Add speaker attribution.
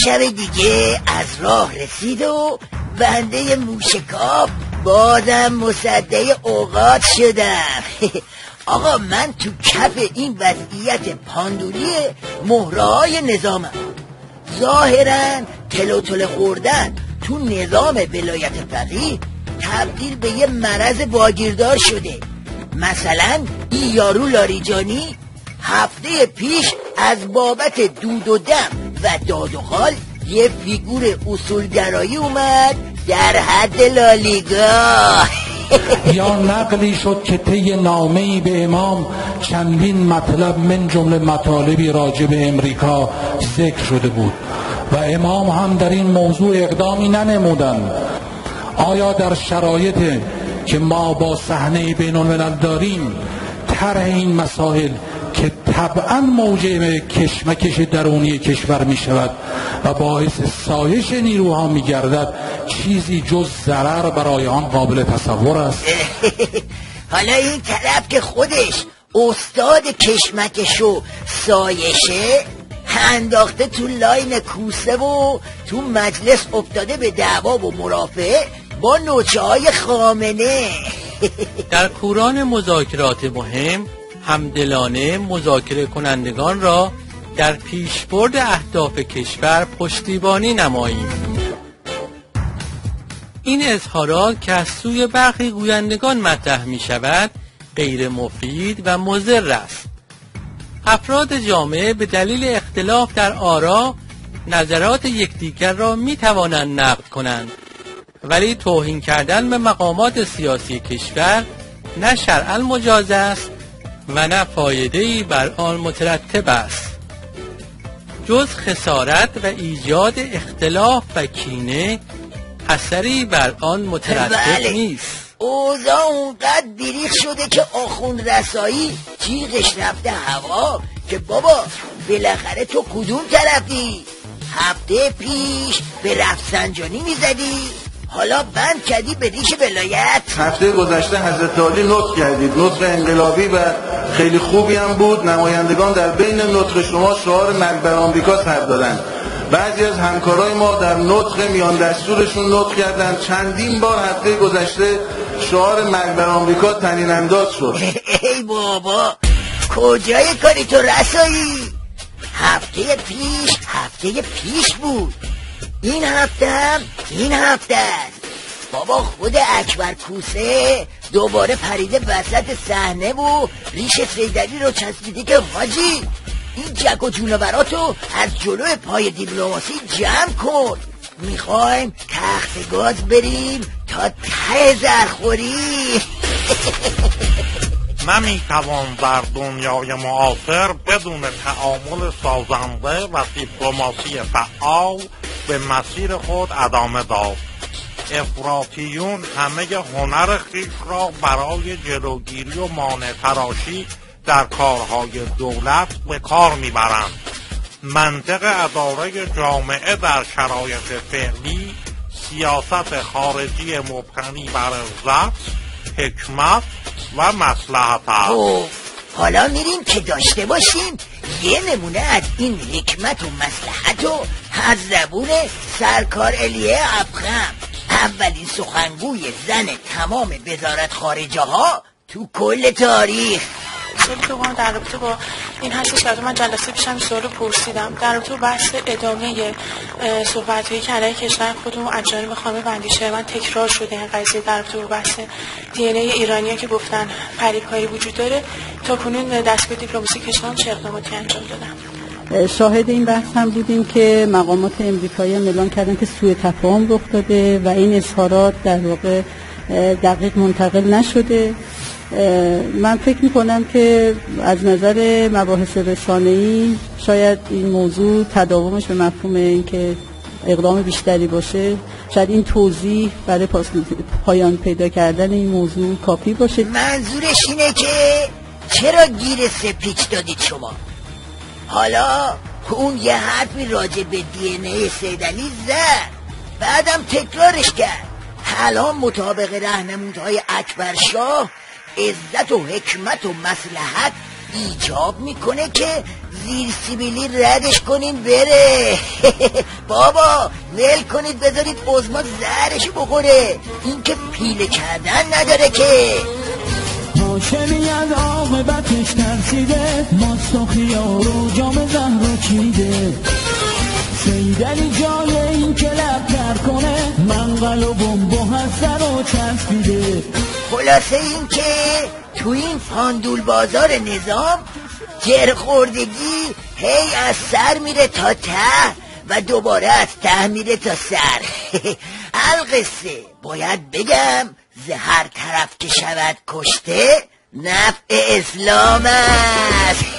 Speaker 1: شب دیگه از راه رسید و بنده موشکاف بازم مصدق اوقات شدم. آقا من تو کف این وضعیت پاندولی مهره‌های نظامم. ظاهرا تلوتل خوردن تو نظام ولایت فقیه تبدیل به یه مرض واگیردار شده. مثلا این یارو لاریجانی هفته پیش از بابت دود و دم و داد و خال یه فیگور اصولگرایی اومد در حد لالیگا.
Speaker 2: یا نقلی شد که طی نامه‌ای به امام چندین مطلب من جمله مطالبی راجع به امریکا ذکر شده بود و امام هم در این موضوع اقدامی ننمودند. آیا در شرایطی که ما با صحنه بین‌الملل داریم طرح این مسائل که طبعا موجب کشمکش درونی کشور می شود و باعث سایش نیروها می گردد چیزی جز ضرر برای آن قابل تصور است؟
Speaker 1: حالا این طرف که خودش استاد کشمکش و سایشه انداخته تو لاین کوسه و تو مجلس افتاده به دعوا و مرافعه با نوچه های خامنه.
Speaker 3: در کوران مذاکرات مهم همدلانه مذاکره کنندگان را در پیشبرد اهداف کشور پشتیبانی نماییم. این اظهارات که از سوی برخی گویندگان مطرح می شود غیر مفید و مضر است. افراد جامعه به دلیل اختلاف در آرا نظرات یکدیگر را می توانند نقد کنند، ولی توهین کردن به مقامات سیاسی کشور نه شرعاً مجاز است و نه فایده‌ای بر آن مترتب است جز خسارت و ایجاد اختلاف و کینه. اثری بر آن مترتب نیست.
Speaker 1: اوضاع اونقدر بیریخ شده که آخوند رسایی جیغش رفته هوا که بابا بالاخره تو کدوم طرفی؟ هفته پیش به رفسنجانی میزدی، حالا بند کردی به ریش ولایت.
Speaker 4: هفته گذشته حضرت عالی نطق کردید، نطق انقلابی و خیلی خوبی هم بود. نمایندگان در بین نطق شما شعار مرگ بر آمریکا سر دادن. بعضی از همکارای ما در نطق میان دستورشون نطق کردن. چندین بار هفته گذشته شعار مرگ بر آمریکا طنین انداز شد.
Speaker 1: ای بابا کجای کاری تو رسایی؟ هفته پیش بود. این هفته است. بابا خود اکبر کوسه دوباره پریده وسط صحنه و ریش سیدری رو چسبیده که حاجی این جک و جونوراتو از جلو پای دیپلماسی جمع کن، میخوایم تخت گاز بریم تا ته زرخوری.
Speaker 5: نمیتوان در دنیای معاصر بدون تعامل سازنده و دیپلماسی فعال به مسیر خود ادامه داد. افراطیون همه هنر خویش را برای جلوگیری و مانع تراشی در کارهای دولت به کار میبرند. منطق اداره جامعه در شرایط فعلی سیاست خارجی مبتنی بر ضبط، حکمت و مصلحت است.
Speaker 1: حالا میریم که داشته باشیم یه نمونه از این حکمت و مصلحت و از زبون سرکار الیه افخم، اولین سخنگوی زن تمام وزارت خارجه ها تو کل تاریخ.
Speaker 6: سوالی که بگم در رابطه با این هستش که من جلسه پیشم سوالو پرسیدم در رابطه با بحث ادامه صحبت‌هایی که علیه کشور خودمون از جانب خانم بندیشه من تکرار شده. این قضیه در رابطه با بحث دی ان ای ایرانی‌ها که گفتن پریپایی وجود داره، تا کنون دستگاه دیپلماسی کشور چه اقداماتی انجام دادن؟
Speaker 7: شاهد این بحث هم بودیم که مقامات امریکایی هم اعلام کردن که سوء تفاهم رخ داده و این اظهارات در واقع دقیق منتقل نشده. من فکر میکنم که از نظر مباحث رسانه‌ای شاید این موضوع تداومش به مفهوم این که اقدام بیشتری باشه، شاید این توضیح برای پایان پیدا کردن این موضوع کافی باشه.
Speaker 1: منظورش اینه که چرا گیر سپیچ دادید شما؟ حالا اون یه حرفی راجع به دی ان ای سیدعلی زد، بعدم تکرارش کرد. الان مطابق راهنمودهای اکبر شاه عزت و حکمت و مصلحت ایجاب میکنه که زیر سیبیلی ردش کنین بره. بابا ول کنید بذارید عظما زهرشو بخوره، این که پیله کردن نداره که.
Speaker 8: هاشمی از عاقبتش ترسیده، ماست و خیار و جام زهر چیده. سیدلی جای این که لب تر کنه، منقل و بمب و حسر و چسبیده.
Speaker 1: خلاصه این که تو این فاندول بازار نظام جرخوردگی هی از سر میره تا ته و دوباره از ته میره تا سر. القصه باید بگم هر طرف که شود کشته نفع اسلام است.